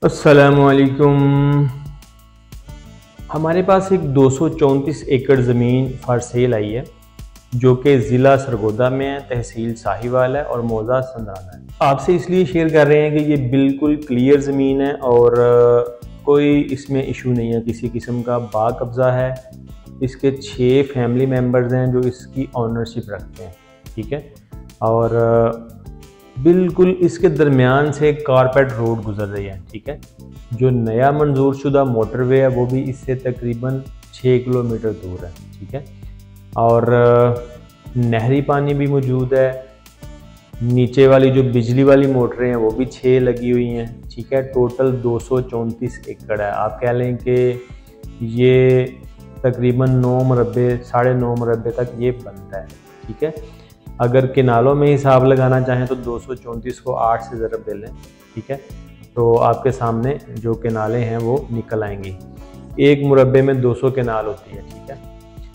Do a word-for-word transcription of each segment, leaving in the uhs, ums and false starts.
अस्सलामुअलैकुम। हमारे पास एक दो सौ चौंतीस एकड़ ज़मीन फॉर सेल आई है जो कि ज़िला सरगोदा में है, तहसील साहिवाल है और मौज़ा संदराना है। आपसे इसलिए शेयर कर रहे हैं कि ये बिल्कुल क्लियर ज़मीन है और कोई इसमें इशू नहीं है, किसी किस्म का बाकब्ज़ा है। इसके छः फैमिली मेम्बर्स हैं जो इसकी ऑनरशिप रखते हैं, ठीक है। और बिल्कुल इसके दरमियान से कारपेट रोड गुजर रही है, ठीक है। जो नया मंजूर शुदा मोटरवे है वो भी इससे तकरीबन छः किलोमीटर दूर है, ठीक है। और नहरी पानी भी मौजूद है। नीचे वाली जो बिजली वाली मोटरें हैं वो भी छः लगी हुई हैं, ठीक है। टोटल दो सौ चौंतीस एकड़ है। आप कह लें कि ये तकरीबन नौ मुरब्बे साढ़े नौ मुरब्बे तक ये बनता है, ठीक है। अगर किनालों में हिसाब लगाना चाहें तो दो सौ चौंतीस को आठ से ज़रब दे लें, ठीक है, तो आपके सामने जो किनाले हैं वो निकल आएंगी। एक मुरब्बे में दो सौ किनाल होती है, ठीक है।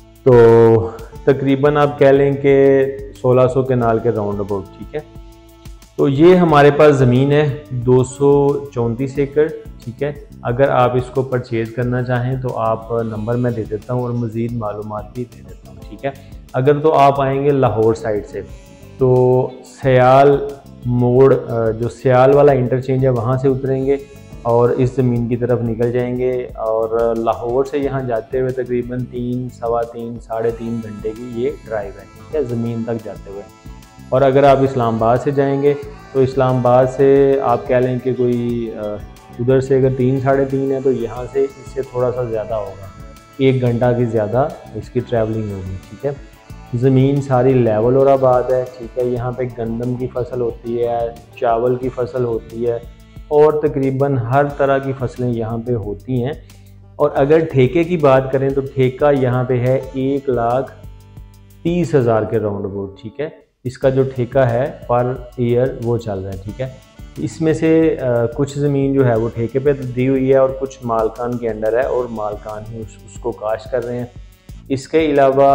तो तकरीबन आप कह लें कि सोलह सौ किनाल के राउंड अबाउट, ठीक है। तो ये हमारे पास ज़मीन है दो सौ चौंतीस एकड़, ठीक है। अगर आप इसको परचेज़ करना चाहें तो आप नंबर मैं दे देता हूँ और मज़ीद मालूमात भी दे देता हूँ, ठीक है। अगर तो आप आएंगे लाहौर साइड से तो सयाल मोड़, जो सयाल वाला इंटरचेंज है वहाँ से उतरेंगे और इस ज़मीन की तरफ निकल जाएंगे। और लाहौर से यहाँ जाते हुए तकरीबन तीन सवा तीन साढ़े तीन घंटे की ये ड्राइव है, ठीक है, ज़मीन तक जाते हुए। और अगर आप इस्लामाबाद से जाएंगे तो इस्लामाबाद से आप कह लें कि कोई उधर से अगर तीन साढ़े तीन है तो यहाँ से इससे थोड़ा सा ज़्यादा होगा, एक घंटा की ज़्यादा इसकी ट्रैवलिंग होगी, ठीक है। ज़मीन सारी लेवल और आबाद है, ठीक है। यहाँ पे गंदम की फसल होती है, चावल की फसल होती है और तकरीबन हर तरह की फसलें यहाँ पे होती हैं। और अगर ठेके की बात करें तो ठेका यहाँ पे है एक लाख तीस हज़ार के राउंड अबाउट, ठीक है। इसका जो ठेका है पर ईयर वो चल रहा है, ठीक है। इसमें से आ, कुछ ज़मीन जो है वो ठेके पे दी हुई है और कुछ मालकान के अंडर है और मालकान ही उस, उसको काश्त कर रहे हैं। इसके अलावा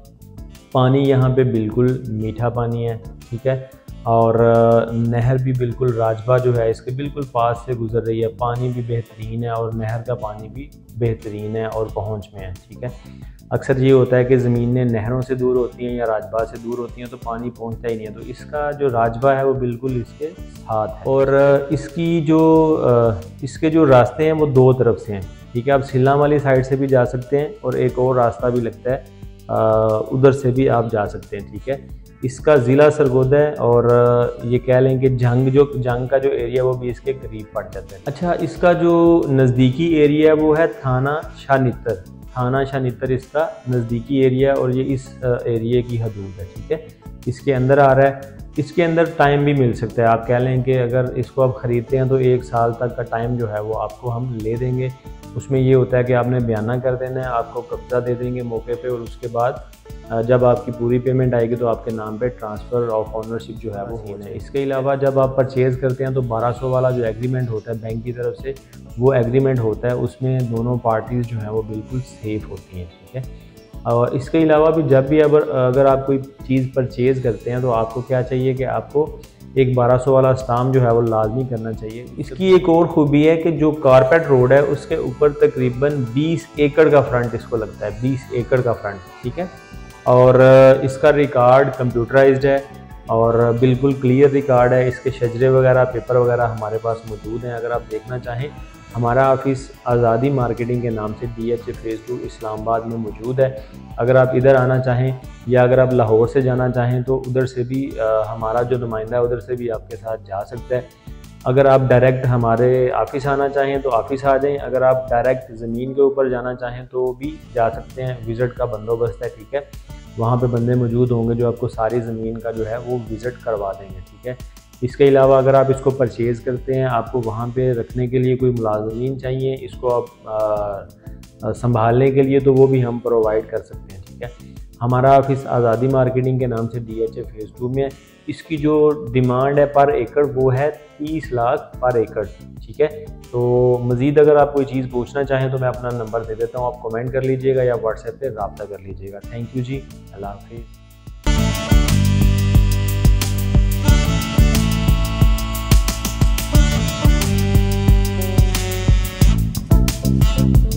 पानी यहाँ पे बिल्कुल मीठा पानी है, ठीक है। और नहर भी बिल्कुल राजबा जो है इसके बिल्कुल पास से गुजर रही है। पानी भी बेहतरीन है और नहर का पानी भी बेहतरीन है और पहुँच में है, ठीक है। अक्सर ये होता है कि ज़मीनें नहरों से दूर होती हैं या राजबा से दूर होती हैं तो पानी पहुँचता ही नहीं है, तो इसका जो राजबा है वो बिल्कुल इसके साथ है। और इसकी जो इसके जो रास्ते हैं वो दो तरफ से हैं, ठीक है। आप सिल्ला वाली साइड से भी जा सकते हैं और एक और रास्ता भी लगता है उधर से भी आप जा सकते हैं, ठीक है। इसका ज़िला सरगोदा है और ये कह लें कि जंग जो जंग का जो एरिया वो भी इसके करीब पड़ जाता है। अच्छा, इसका जो नज़दीकी एरिया है वो है थाना शाहनितर। थाना शाहनितर इसका नज़दीकी एरिया है और ये इस एरिया की हदूद है, ठीक है। इसके अंदर आ रहा है। इसके अंदर टाइम भी मिल सकता है। आप कह लें कि अगर इसको आप ख़रीदते हैं तो एक साल तक का टाइम जो है वो आपको हम ले देंगे। उसमें ये होता है कि आपने बयाना कर देना है, आपको कब्ज़ा दे देंगे मौके पे और उसके बाद जब आपकी पूरी पेमेंट आएगी तो आपके नाम पे ट्रांसफ़र ऑफ ऑनरशिप जो है वो होना है। इसके अलावा जब आप परचेज़ करते हैं तो बारह सौ वाला जो एग्रीमेंट होता है बैंक की तरफ से वो एग्रीमेंट होता है, उसमें दोनों पार्टीज़ जो हैं वो बिल्कुल सेफ़ होती हैं, ठीक है। और इसके अलावा भी जब भी अगर अगर आप कोई चीज़ परचेज़ करते हैं तो आपको क्या चाहिए कि आपको एक बारह सौ वाला स्टाम्प जो है वो लाजमी करना चाहिए। इसकी एक और ख़ूबी है कि जो कारपेट रोड है उसके ऊपर तकरीबन बीस एकड़ का फ्रंट इसको लगता है, बीस एकड़ का फ्रंट, ठीक है। और इसका रिकॉर्ड कंप्यूटराइज्ड है और बिल्कुल क्लियर रिकॉर्ड है। इसके शजरे वगैरह पेपर वगैरह हमारे पास मौजूद हैं। अगर आप देखना चाहें हमारा ऑफिस आज़ादी मार्केटिंग के नाम से D H A phase two Islamabad में मौजूद है। अगर आप इधर आना चाहें या अगर आप लाहौर से जाना चाहें तो उधर से भी आ, हमारा जो नुमाइंदा है उधर से भी आपके साथ जा सकता है। अगर आप डायरेक्ट हमारे ऑफिस आना चाहें तो ऑफिस आ जाएं। अगर आप डायरेक्ट ज़मीन के ऊपर जाना चाहें तो भी जा सकते हैं। विज़िट का बंदोबस्त है, ठीक है। वहाँ पे बंदे मौजूद होंगे जो आपको सारी ज़मीन का जो है वो विज़िट करवा देंगे, ठीक है। इसके अलावा अगर आप इसको परचेज़ करते हैं, आपको वहाँ पे रखने के लिए कोई मुलाज़मीन चाहिए, इसको आप संभालने के लिए, तो वो भी हम प्रोवाइड कर सकते हैं, ठीक है। हमारा ऑफिस आज़ादी मार्केटिंग के नाम से D H A phase two में। इसकी जो डिमांड है पर एकड़ वो है तीस लाख पर एकड़, ठीक है। तो मज़ीद अगर आप कोई चीज़ पूछना चाहें तो मैं अपना नंबर दे देता हूँ, आप कमेंट कर लीजिएगा या व्हाट्सएप पे रब्ता कर लीजिएगा। थैंक यू जी, अल्लाह हाफिज़। है।